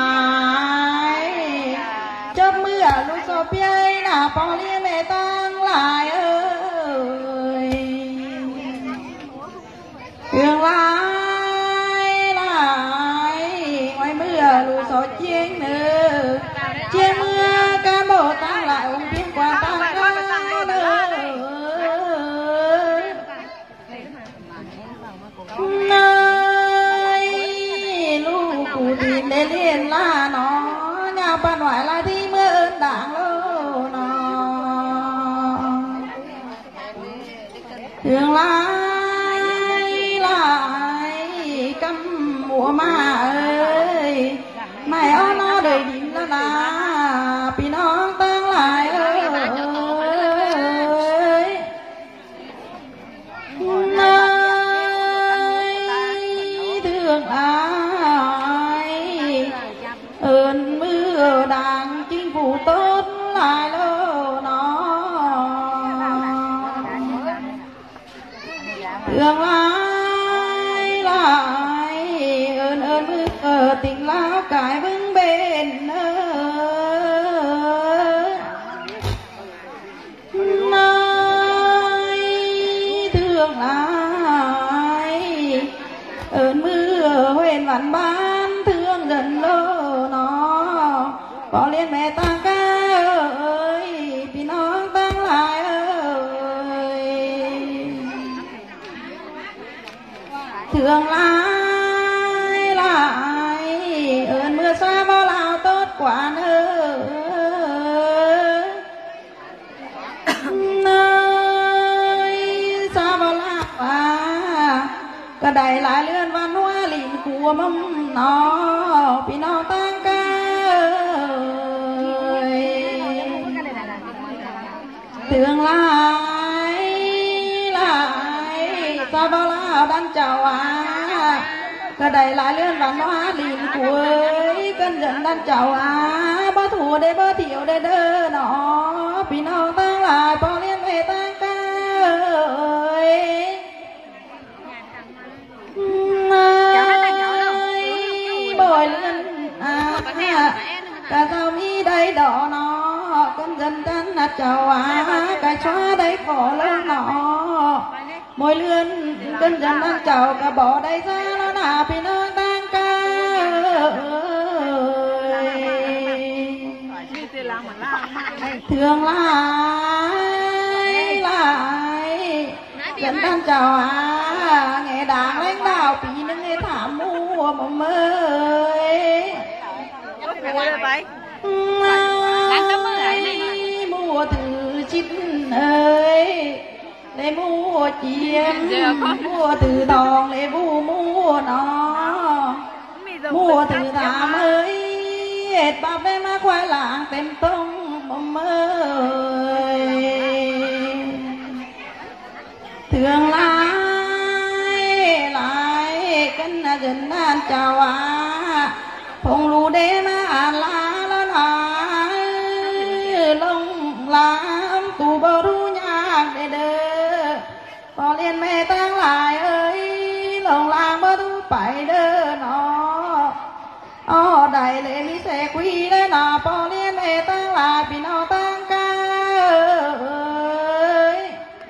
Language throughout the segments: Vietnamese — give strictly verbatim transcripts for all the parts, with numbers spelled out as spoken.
lại chớp mưa lũ sổ piê là bỏ liên mẹ tăng lại ơi hương lại lại ngoài mưa lũ sổ chiên nữa chiên mưa cán bộ tăng lại ông biết qua tăng cao nữa nơi lũ cụ tin để liên là nó nhà bà ngoại là thi mưa ơn đảng lô nó thường lại lại căm mùa mà ơi mày ó nó đời đỉnh là là vì nó tăng lại ơi nơi thương ai ơn mưa đảng chính phủ tốt lại lô nó thương lại lại ơn ơn mưa tình lao cải vững bền nơi thương lại ơn mưa huyền văn ban thương dần lô nó bỏ liên mẹ tăng ca ơi vì nó tăng lại ơi thương lại lại ơn mưa xa bao lao tốt quả nữa nơi xa bao lao à cả đầy lại lươn văn hoa lìn của mâm nó vì nó tăng ca thương lại lại xa bao lao đang chào à cả đầy lại lươn văn hoa lìn của cân giận đang chào à bó thù để bó thiểu để đỡ nó vì nó tăng lại bỏ liên về tăng ca ơi bồi lên à cả sao mi đây đỏ nó cân dần tan nạt chào à cái xóa đây khổ lâu nó môi lươn cân dần tan chào cả bỏ đây ra nó là vì nó tăng ca thương lại lại dần tan chào à nghe đảng lãnh đạo vì nó nghe thảm mua mầm ơi mua từ chít ơi để mua chiên mua từ đòn để vu mua nó mua từ thảm ơi hết bắp em má khoai lạng tem tông mầm ơi thương lại lại cân là dần ăn chào à phong lù đế má à la la la lông lá tù bờ ru nhang để đỡ bỏ liên mẹ tăng lại ơi lông làng bờ ru phải đỡ nó ó đầy lệ mi sẽ quý đấy là bỏ liên mẹ tăng lại vì nó tăng ca ơi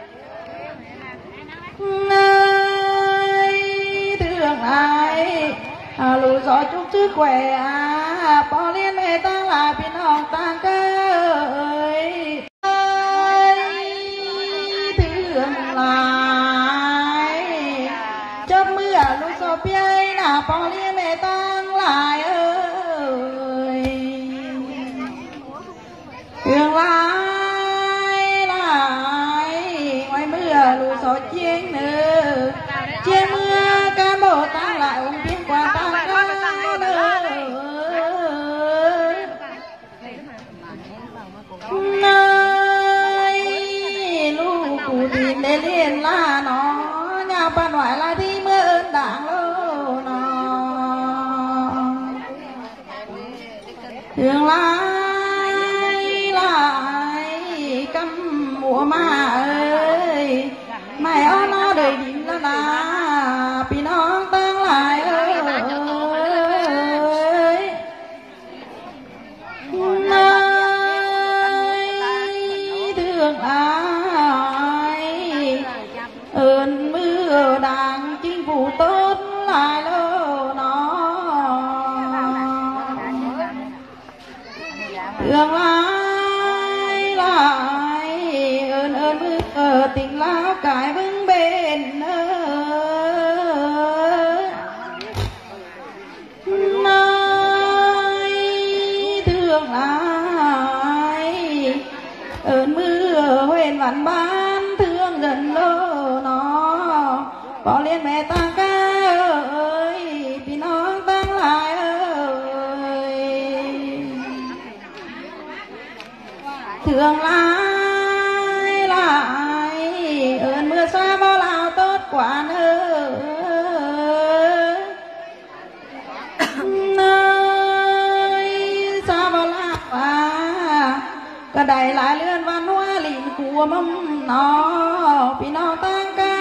nơi thương ai à lù gió chúc chứ khỏe à bỏ liên mẹ tăng lại vì nó tăng ca ơi thương lại chớp mưa lù gió piê là bỏ liên mẹ tăng lại ơi thương lại lại ngoài mưa lù gió chiên nữa chiên mưa cán bộ tăng lại ông biết qua tăng cao nữa nơi lũ cụ tin để liên là nó nhà bà ngoại là thi mưa ơn đảng lô nó thương lại lại căm mùa mà ơi mày ó nó đời đỉnh là là vì nó tăng lại ơi thương lại lại ơn ơn mưa ở tình lao cải vững bền nơi thương lại ơn mưa huyền vạn ban thương dần lô nó bỏ liên mẹ ta ca ơi vì nó tăng lại ơi thương lại lại ơn mưa xa bao lao tốt quả nơi nơi xa bao lao à cả đầy lại lươn văn hoa lịn của mâm nó vì nó tăng ca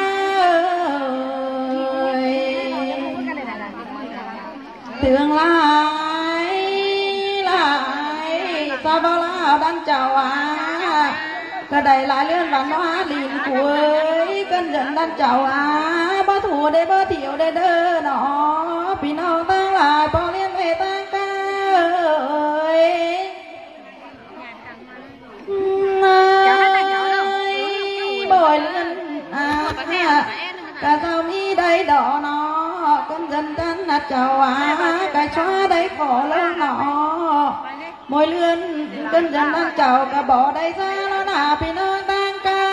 tương lai lại sao bao lao đan chào à cả đầy lại lươn văn hoa lịn của cơn giận đan chào à bó thù để bó thiểu để đơ nó vì nó tăng lại bỏ liên về tăng ca bồi lên à cả tao mi đây đỏ nó con dân tan nát chào à cái xóa đây khổ lớn nó môi lươn con dân tan chào cả bỏ đây ra nó nà vì nó tan ca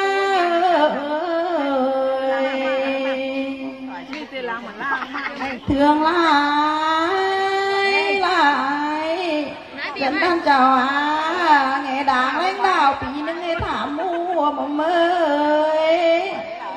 thương lại lại dân tan chào à nghe đảng lãnh đạo vì nó nghe thảm mua mà mới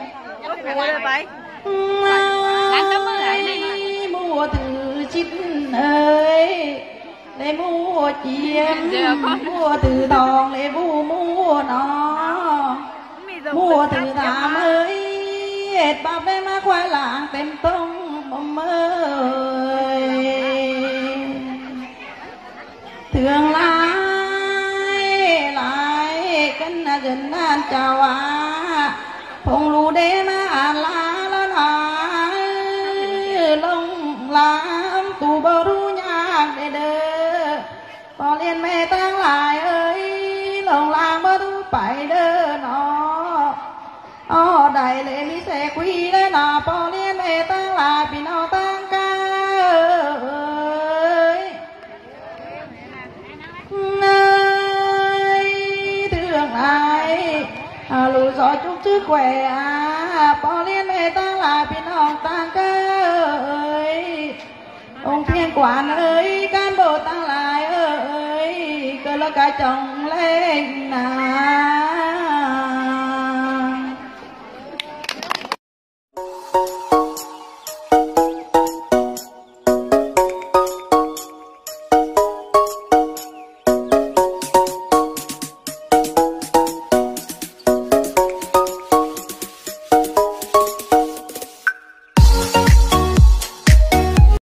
mua từ chít ơi để mua chiếm mua từ đòn để mua mua nó mua từ thảm ơi hết bắp đem má khoai lạng tem tông mà mới thương lại lại cân là dần an chào à phong lù đế mà an lá lá lá lông làm tù bờ ru nhạc để đơ bỏ liên mẹ tăng lại ơi lông làm bờ ru phải đơ nó ó đầy lệ mi xe quý đấy nó bỏ liên mẹ tăng lại vì nó tăng ca ơi nơi thương ai à, lù gió chúc sức khỏe à bỏ liên mẹ tăng lại vì nó tăng ca ơi ông thiên quản ơi cán bộ tăng lại ơi cơ là cái chồng lên nào